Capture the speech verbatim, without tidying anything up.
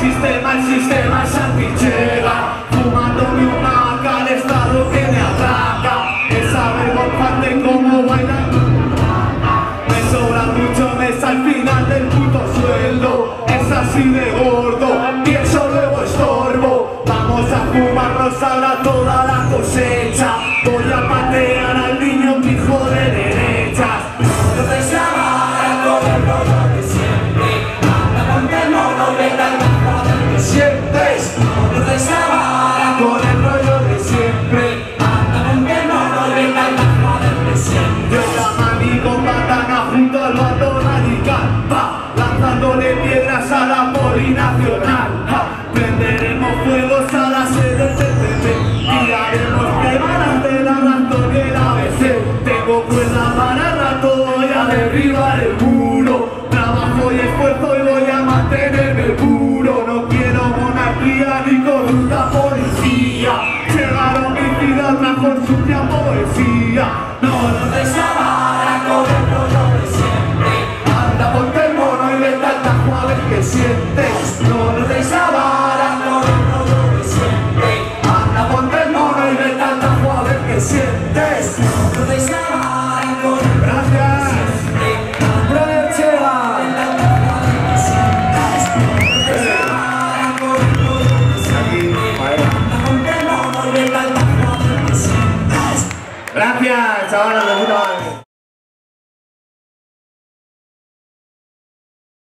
sistema, el sistema es antichega. Fumándome una vaca al estado que me ataca. Es avergonzante como bailar. Me sobra mucho mes al final del puto sueldo. Es así de gordo, pienso luego estorbo. Vamos a fumarnos ahora toda la cosecha. Voy a patear al niño que hijo de derechas. No te llamará con el rollo de siempre. Anda ponte el mono, venga el bajo que sientes. No te llamará con el rollo de siempre. Anda ponte el mono, venga el bajo que sientes. Yo llamo a mi combatana junto al bando radical, pa, lanzándole piedras a la poli nacional. Prenderemos fuegos a la sede del T P y haremos quemar de la razón y el A B C. Tengo cuerda para rato, voy a derribar el mundo.